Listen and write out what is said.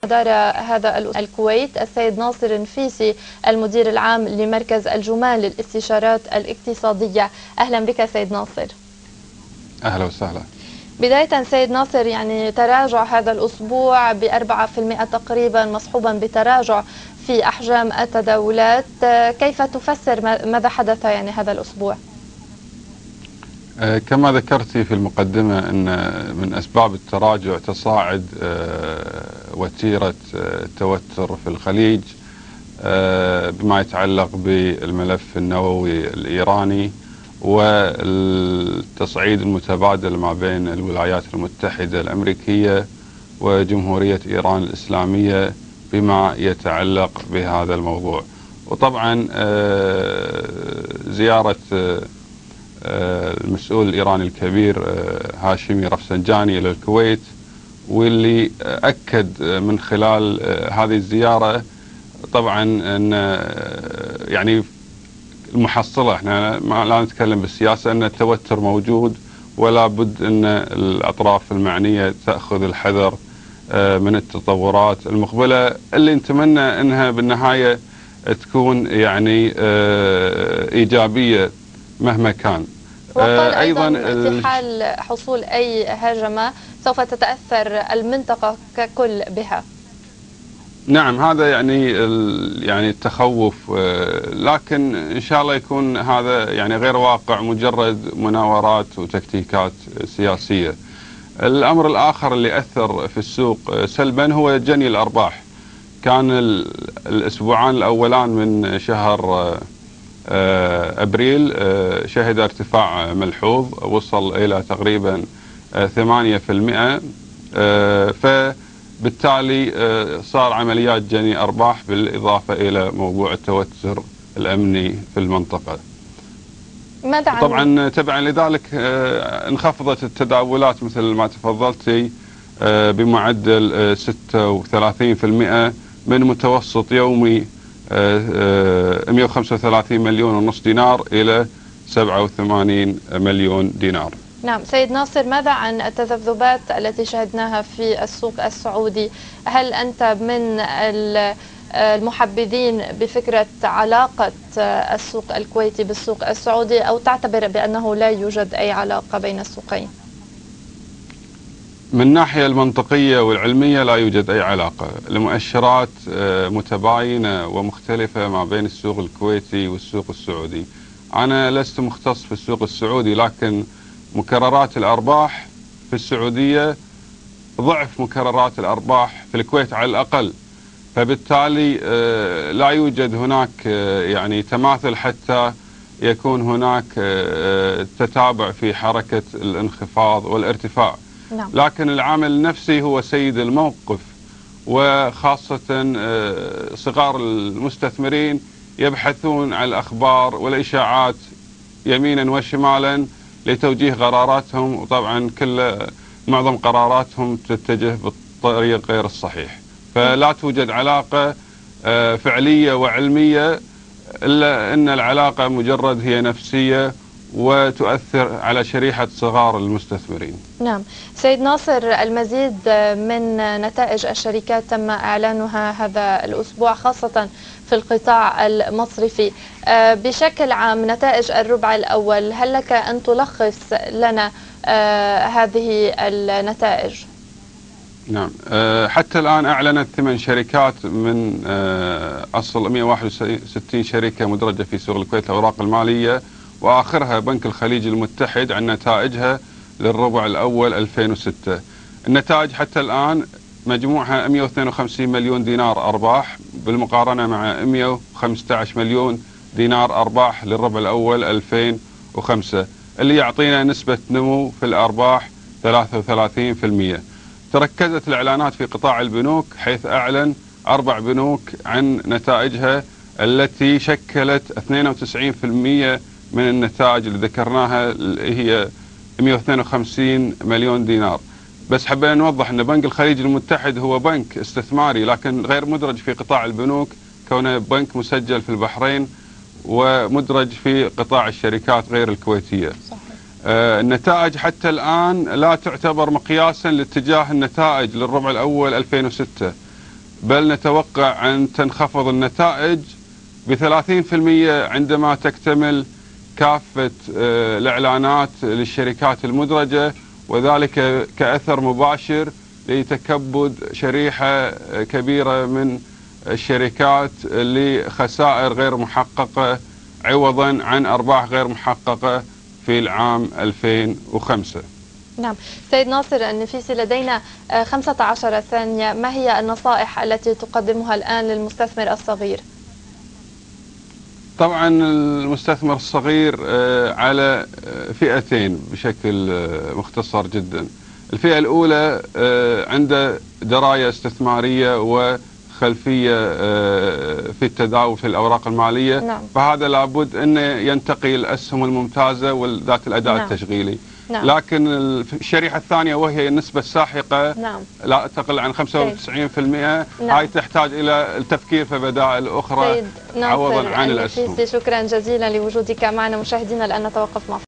دار هذا الكويت السيد ناصر النفيسي المدير العام لمركز الجمان للاستشارات الاقتصادية. أهلا بك سيد ناصر. أهلا وسهلا. بداية سيد ناصر، يعني تراجع هذا الأسبوع ب4% تقريبا، مصحوبا بتراجع في أحجام التداولات، كيف تفسر ماذا حدث يعني هذا الأسبوع؟ كما ذكرتي في المقدمة أن من أسباب التراجع تصاعد وتيرة التوتر في الخليج بما يتعلق بالملف النووي الإيراني والتصعيد المتبادل ما بين الولايات المتحدة الأمريكية وجمهورية إيران الإسلامية بما يتعلق بهذا الموضوع. وطبعا زيارة المسؤول الإيراني الكبير هاشمي رفسنجاني إلى الكويت، واللي أكد من خلال هذه الزيارة طبعا أن يعني المحصلة، احنا لا نتكلم بالسياسة، أن التوتر موجود ولا بد أن الأطراف المعنية تأخذ الحذر من التطورات المقبلة اللي نتمنى أنها بالنهاية تكون يعني إيجابية مهما كان. وقال أيضا في حال حصول أي هجمة سوف تتأثر المنطقة ككل بها. نعم، هذا يعني التخوف، لكن إن شاء الله يكون هذا يعني غير واقع، مجرد مناورات وتكتيكات سياسية. الأمر الآخر اللي أثر في السوق سلبا هو جني الأرباح. كان الأسبوعان الأولان من شهر أبريل شهد ارتفاع ملحوظ وصل إلى تقريبا 8%، فبالتالي صار عمليات جني أرباح بالإضافة إلى موضوع التوتر الأمني في المنطقة. طبعا تبعا لذلك انخفضت التداولات مثل ما تفضلتي بمعدل 36% من متوسط يومي 135 مليون ونص دينار إلى 87 مليون دينار. نعم سيد ناصر، ماذا عن التذبذبات التي شهدناها في السوق السعودي؟ هل أنت من المحبذين بفكرة علاقة السوق الكويتي بالسوق السعودي، أو تعتبر بأنه لا يوجد أي علاقة بين السوقين؟ من الناحية المنطقية والعلمية لا يوجد أي علاقة. المؤشرات متباينة ومختلفة ما بين السوق الكويتي والسوق السعودي. أنا لست مختص في السوق السعودي، لكن مكررات الأرباح في السعودية ضعف مكررات الأرباح في الكويت على الأقل، فبالتالي لا يوجد هناك يعني تماثل حتى يكون هناك تتابع في حركة الانخفاض والارتفاع. نعم. لكن العامل النفسي هو سيد الموقف، وخاصة صغار المستثمرين يبحثون عن الأخبار والإشاعات يمينا وشمالا لتوجيه قراراتهم، وطبعا معظم قراراتهم تتجه بالطريق غير الصحيح. فلا توجد علاقة فعلية وعلمية، إلا أن العلاقة مجرد هي نفسية وتؤثر على شريحة صغار المستثمرين. نعم سيد ناصر، المزيد من نتائج الشركات تم إعلانها هذا الأسبوع خاصة في القطاع المصرفي. بشكل عام نتائج الربع الأول، هل لك أن تلخص لنا هذه النتائج؟ نعم، حتى الآن أعلنت 8 شركات من أصل 161 شركة مدرجة في سوق الكويت الأوراق المالية، وآخرها بنك الخليج المتحد، عن نتائجها للربع الأول 2006. النتائج حتى الآن مجموعها 152 مليون دينار أرباح، بالمقارنة مع 115 مليون دينار أرباح للربع الأول 2005، اللي يعطينا نسبة نمو في الأرباح 33%. تركزت الإعلانات في قطاع البنوك، حيث أعلن 4 بنوك عن نتائجها التي شكلت 92% من النتائج اللي ذكرناها، اللي هي 152 مليون دينار. بس حبينا نوضح أن بنك الخليج المتحد هو بنك استثماري لكن غير مدرج في قطاع البنوك، كونه بنك مسجل في البحرين ومدرج في قطاع الشركات غير الكويتية. صحيح. النتائج حتى الآن لا تعتبر مقياسا لاتجاه النتائج للربع الأول 2006، بل نتوقع أن تنخفض النتائج ب30% عندما تكتمل كافة الإعلانات للشركات المدرجة، وذلك كأثر مباشر لتكبد شريحة كبيرة من الشركات لخسائر غير محققة عوضا عن أرباح غير محققة في العام 2005. نعم سيد ناصر النفيسي، لدينا 15 ثانية، ما هي النصائح التي تقدمها الآن للمستثمر الصغير؟ طبعا المستثمر الصغير على فئتين بشكل مختصر جدا. الفئة الأولى عنده دراية استثمارية وخلفية في التداول في الأوراق المالية. نعم. فهذا لابد أن ينتقي الأسهم الممتازة وذات الأداء نعم. التشغيلي. نعم. لكن الشريحة الثانية وهي النسبة الساحقة نعم. لا تقل عن 95%. نعم. هاي تحتاج إلى التفكير في بدائل أخرى سيد ناصر عوضا عن الأسهم. شكرا جزيلا لوجودك معنا. مشاهدينا الآن نتوقف مع